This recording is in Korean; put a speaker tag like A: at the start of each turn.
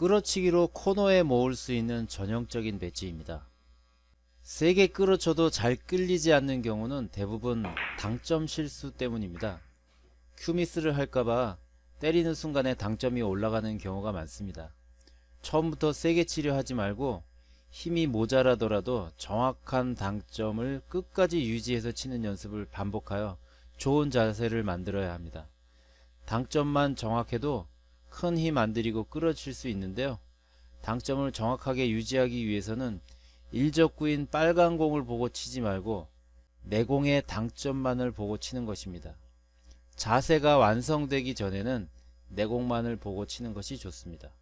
A: 끌어치기로 코너에 모을 수 있는 전형적인 배지입니다. 세게 끌어쳐도 잘 끌리지 않는 경우는 대부분 당점 실수 때문입니다. 큐미스를 할까봐 때리는 순간에 당점이 올라가는 경우가 많습니다. 처음부터 세게 치려 하지 말고 힘이 모자라더라도 정확한 당점을 끝까지 유지해서 치는 연습을 반복하여 좋은 자세를 만들어야 합니다. 당점만 정확해도 큰 힘 안 들이고 끌어칠 수 있는데요. 당점을 정확하게 유지하기 위해서는 일적구인 빨간 공을 보고 치지 말고 내공의 당점만을 보고 치는 것입니다. 자세가 완성되기 전에는 내공만을 보고 치는 것이 좋습니다.